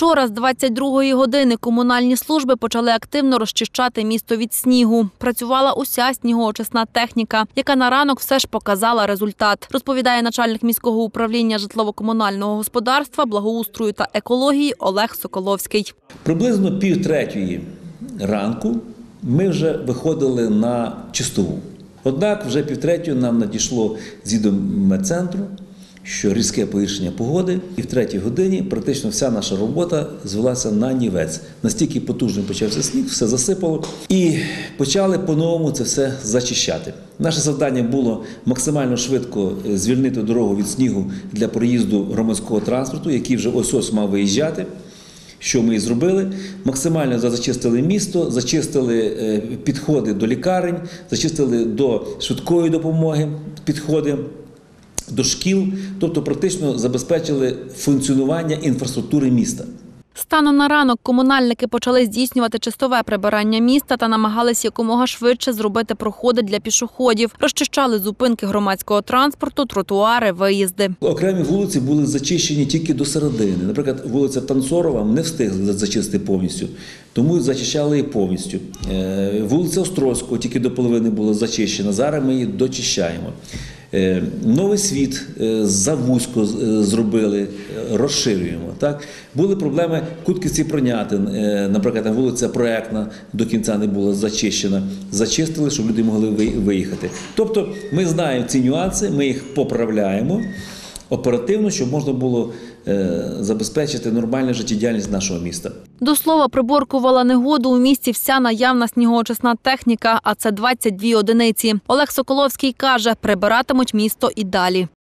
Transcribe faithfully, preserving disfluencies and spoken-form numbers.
Вчора з двадцять другої години комунальні служби почали активно розчищати місто від снігу. Працювала уся снігоочисна техніка, яка на ранок все ж показала результат, розповідає начальник міського управління житлово-комунального господарства, благоустрою та екології Олег Соколовський. Приблизно пів третьої ранку ми вже виходили на чистову. Однак вже пів третьої нам надійшло з відомцентру, що різке погіршення погоди, і в третій годині практично вся наша робота звелася на нівець. Настільки потужно почався сніг, все засипало, і почали по-новому це все зачищати. Наше завдання було максимально швидко звільнити дорогу від снігу для проїзду громадського транспорту, який вже ось-ось мав виїжджати. Що ми і зробили? Максимально зачистили місто, зачистили підходи до лікарень, зачистили до швидкої допомоги підходи, до шкіл, тобто практично забезпечили функціонування інфраструктури міста. Станом на ранок комунальники почали здійснювати чистове прибирання міста та намагались якомога швидше зробити проходи для пішоходів. Розчищали зупинки громадського транспорту, тротуари, виїзди. Окремі вулиці були зачищені тільки до середини. Наприклад, вулиця Танцорова не встигли зачистити повністю, тому зачищали її повністю. Вулиця Острозького тільки до половини була зачищена, зараз ми її дочищаємо. Новий Світ завузько зробили, розширюємо. Так? Були проблеми Кутківці-Пронятин, наприклад, вулиця Проектна до кінця не була зачищена. Зачистили, щоб люди могли виїхати. Тобто ми знаємо ці нюанси, ми їх поправляємо оперативно, щоб можна було забезпечити нормальну життєдіяльність нашого міста. До слова, приборкувала негоду у місті вся наявна снігоочисна техніка, а це двадцять дві одиниці. Олег Соколовський каже, прибиратимуть місто і далі.